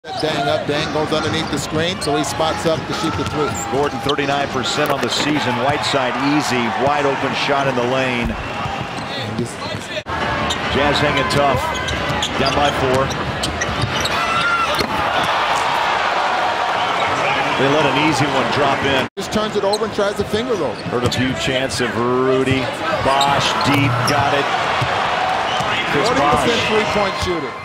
Dang goes underneath the screen, so he spots up to shoot the three. Gordon 39% on the season. Whiteside easy, wide open shot in the lane. Jazz hanging tough, down by 4. They let an easy one drop in. Just turns it over and tries a finger roll. Heard a few chance of Rudy. Bosh deep, got it. Chris Bosh. 40% three-point shooter.